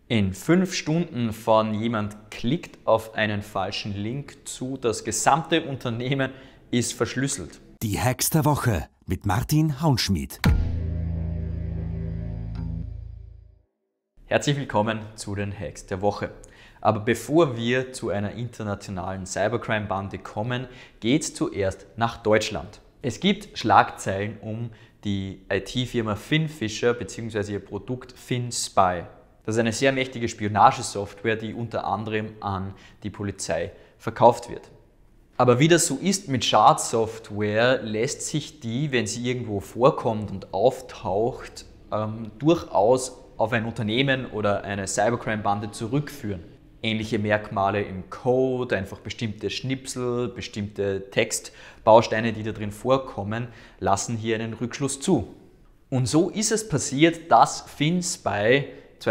In 5 Stunden von jemand klickt auf einen falschen Link zu, das gesamte Unternehmen ist verschlüsselt. Die Hacks der Woche mit Martin Hauenschmied. Herzlich willkommen zu den Hacks der Woche. Aber bevor wir zu einer internationalen Cybercrime-Bande kommen, geht es zuerst nach Deutschland. Es gibt Schlagzeilen um die IT-Firma FinFisher bzw. ihr Produkt FinSpy. Das ist eine sehr mächtige Spionagesoftware, die unter anderem an die Polizei verkauft wird. Aber wie das so ist mit Schadsoftware, lässt sich die, wenn sie irgendwo vorkommt und auftaucht, durchaus auf ein Unternehmen oder eine Cybercrime-Bande zurückführen. Ähnliche Merkmale im Code, einfach bestimmte Schnipsel, bestimmte Textbausteine, die da drin vorkommen, lassen hier einen Rückschluss zu. Und so ist es passiert, dass FinSpy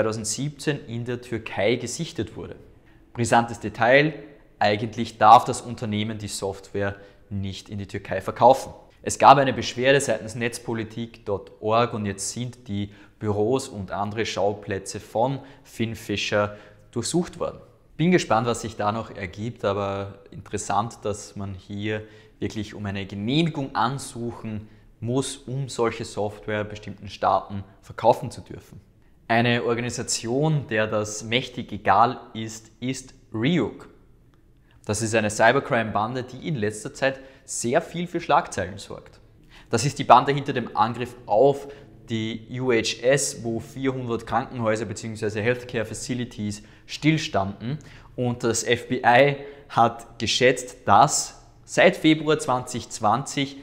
2017 in der Türkei gesichtet wurde. Brisantes Detail: Eigentlich darf das Unternehmen die Software nicht in die Türkei verkaufen. Es gab eine Beschwerde seitens netzpolitik.org und jetzt sind die Büros und andere Schauplätze von FinFisher durchsucht worden. Bin gespannt, was sich da noch ergibt, aber interessant, dass man hier wirklich um eine Genehmigung ansuchen muss, um solche Software bestimmten Staaten verkaufen zu dürfen. Eine Organisation, der das mächtig egal ist, ist Ryuk. Das ist eine Cybercrime-Bande, die in letzter Zeit sehr viel für Schlagzeilen sorgt. Das ist die Bande hinter dem Angriff auf die UHS, wo 400 Krankenhäuser bzw. Healthcare Facilities stillstanden. Und das FBI hat geschätzt, dass seit Februar 2020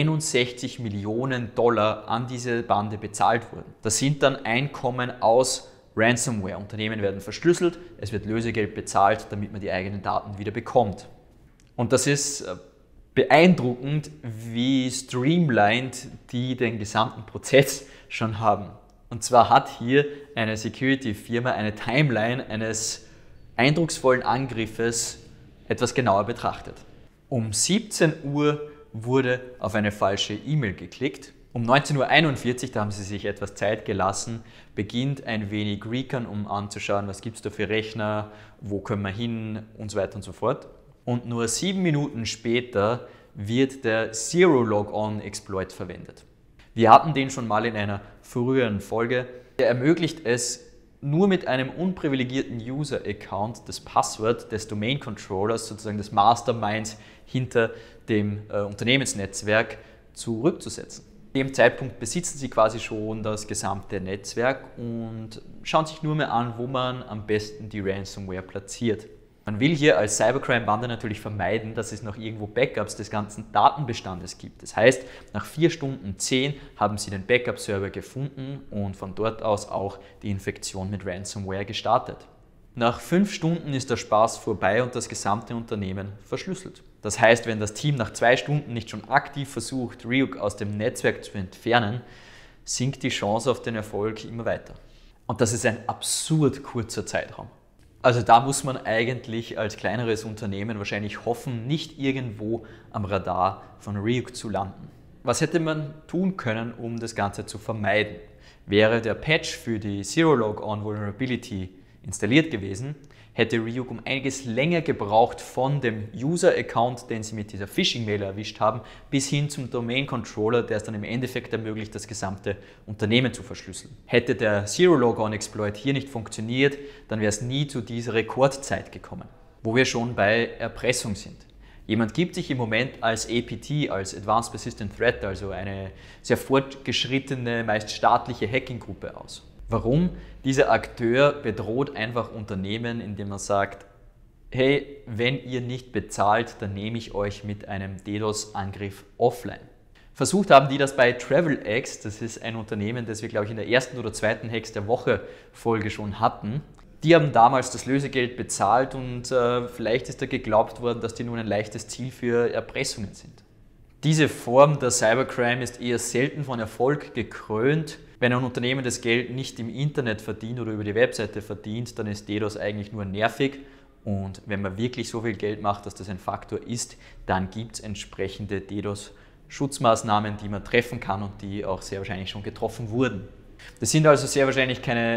$61 Millionen an diese Bande bezahlt wurden. Das sind dann Einkommen aus Ransomware. Unternehmen werden verschlüsselt, es wird Lösegeld bezahlt, damit man die eigenen Daten wieder bekommt. Und das ist beeindruckend, wie streamlined die den gesamten Prozess schon haben. Und zwar hat hier eine Security-Firma eine Timeline eines eindrucksvollen Angriffes etwas genauer betrachtet. Um 17 Uhr wurde auf eine falsche E-Mail geklickt. Um 19.41 Uhr, da haben sie sich etwas Zeit gelassen, beginnt ein wenig Recon, um anzuschauen, was gibt es da für Rechner, wo können wir hin und so weiter und so fort. Und nur 7 Minuten später wird der Zero-Log-On-Exploit verwendet. Wir hatten den schon mal in einer früheren Folge. Der ermöglicht es, nur mit einem unprivilegierten User-Account das Passwort des Domain-Controllers, sozusagen des Masterminds hinter dem Unternehmensnetzwerk, zurückzusetzen. Zu dem Zeitpunkt besitzen Sie quasi schon das gesamte Netzwerk und schauen sich nur mehr an, wo man am besten die Ransomware platziert. Man will hier als Cybercrime-Bande natürlich vermeiden, dass es noch irgendwo Backups des ganzen Datenbestandes gibt. Das heißt, nach 4 Stunden 10 haben Sie den Backup-Server gefunden und von dort aus auch die Infektion mit Ransomware gestartet. Nach 5 Stunden ist der Spaß vorbei und das gesamte Unternehmen verschlüsselt. Das heißt, wenn das Team nach 2 Stunden nicht schon aktiv versucht, Ryuk aus dem Netzwerk zu entfernen, sinkt die Chance auf den Erfolg immer weiter. Und das ist ein absurd kurzer Zeitraum. Also da muss man eigentlich als kleineres Unternehmen wahrscheinlich hoffen, nicht irgendwo am Radar von Ryuk zu landen. Was hätte man tun können, um das Ganze zu vermeiden? Wäre der Patch für die Zero-Log-On Vulnerability installiert gewesen, hätte Ryuk um einiges länger gebraucht von dem User-Account, den sie mit dieser Phishing-Mail erwischt haben, bis hin zum Domain-Controller, der es dann im Endeffekt ermöglicht, das gesamte Unternehmen zu verschlüsseln. Hätte der Zero-Log-On-Exploit hier nicht funktioniert, dann wäre es nie zu dieser Rekordzeit gekommen. Wo wir schon bei Erpressung sind. Jemand gibt sich im Moment als APT, als Advanced Persistent Threat, also eine sehr fortgeschrittene, meist staatliche Hacking-Gruppe aus. Warum? Dieser Akteur bedroht einfach Unternehmen, indem er sagt, hey, wenn ihr nicht bezahlt, dann nehme ich euch mit einem DDoS-Angriff offline. Versucht haben die das bei TravelX, das ist ein Unternehmen, das wir, glaube ich, in der ersten oder zweiten Hacks der Woche Folge schon hatten. Die haben damals das Lösegeld bezahlt und vielleicht ist da geglaubt worden, dass die nun ein leichtes Ziel für Erpressungen sind. Diese Form der Cybercrime ist eher selten von Erfolg gekrönt. Wenn ein Unternehmen das Geld nicht im Internet verdient oder über die Webseite verdient, dann ist DDoS eigentlich nur nervig. Und wenn man wirklich so viel Geld macht, dass das ein Faktor ist, dann gibt es entsprechende DDoS-Schutzmaßnahmen, die man treffen kann und die auch sehr wahrscheinlich schon getroffen wurden. Das sind also sehr wahrscheinlich keine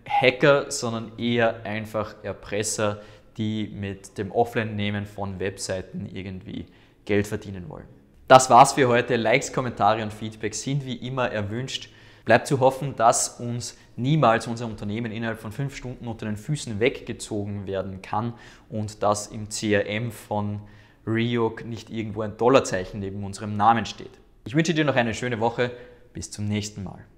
Hacker, sondern eher einfach Erpresser, die mit dem Offline-Nehmen von Webseiten irgendwie Geld verdienen wollen. Das war's für heute. Likes, Kommentare und Feedback sind wie immer erwünscht. Bleibt zu hoffen, dass uns niemals unser Unternehmen innerhalb von 5 Stunden unter den Füßen weggezogen werden kann und dass im CRM von Ryuk nicht irgendwo ein Dollarzeichen neben unserem Namen steht. Ich wünsche dir noch eine schöne Woche. Bis zum nächsten Mal.